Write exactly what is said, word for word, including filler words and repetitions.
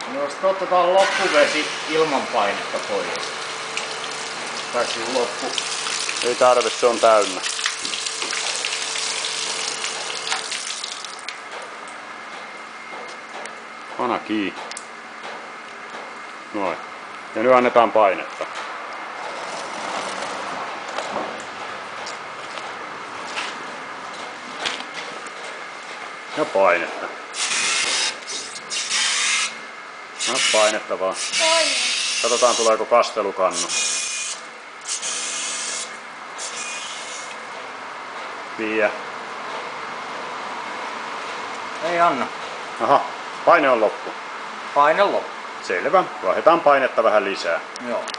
Jos otetaan loppuvesi ilman painetta pois. Tai siis loppu. Ei tarvi, se on täynnä. Pana kiinni. Noin. Ja nyt annetaan painetta. Ja painetta. No painetta vaan. Paine. Katsotaan tuleeko kastelukannu. Vie. Ei anna. Aha, paine on loppu. Paine loppu. Selvä. Vaihdetaan painetta vähän lisää. Joo.